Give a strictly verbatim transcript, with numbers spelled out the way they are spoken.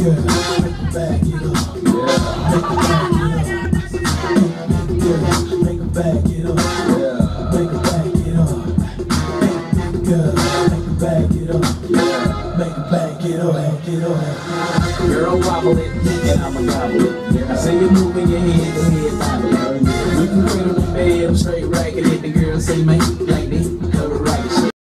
Girl, make it back it up. Yeah. Make it back it up. Girl, make it back it up. Yeah. Make it back it up. Girl, make it back it up. Yeah. Make it back it up. Back it up. Girl, wobble it, and I'ma gobble it. Yeah. I say you're moving your head, go ahead, bobble it. We can put on the bed, I'm straight ragged. The girl say, man, like this.